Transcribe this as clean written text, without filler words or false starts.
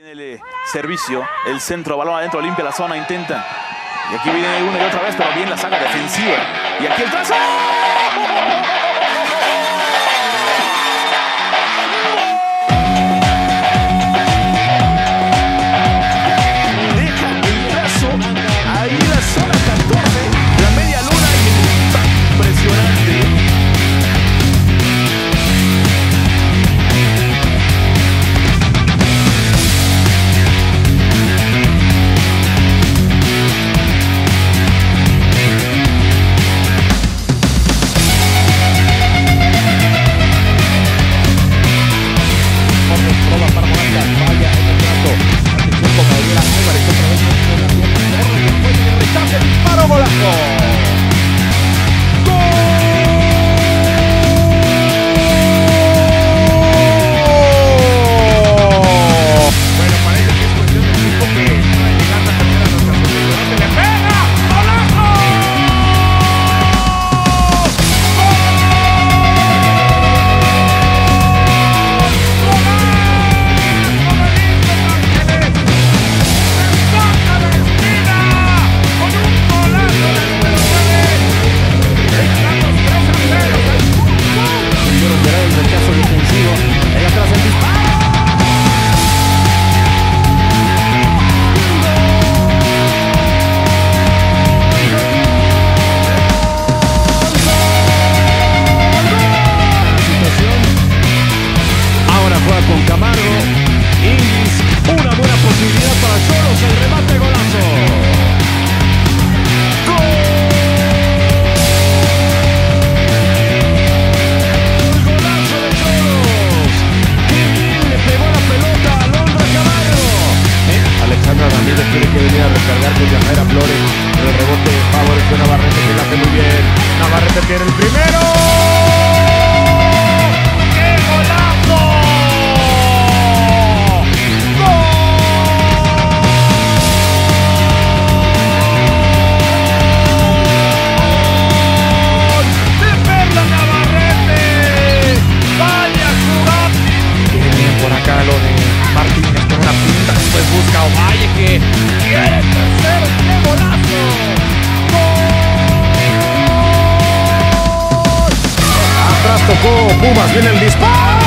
El servicio, el centro, balón adentro, limpia la zona, intenta. Y aquí viene una y otra vez, pero bien la saga defensiva. Y aquí el trazo. Deja el trazo ahí la zona 14, la media luna y el impacto impresionante. Con Camargo, Inglis, una buena posibilidad para Cholos, el remate, golazo. ¡Gol! Golazo de Cholos. ¡Qué bien le pegó la pelota a Londra Camargo! Alexandra Ramírez tiene que venir a recargar con Yajaira Flores. El rebote favoreció a Navarrete, que lo hace muy bien. Navarrete tiene el primero. ¡Qué golazo! Martínez con una pinta, después busca Ovalle que quiere el tercero. ¡Qué golazo! ¡Gol! Atrás tocó Pumas, viene el disparo.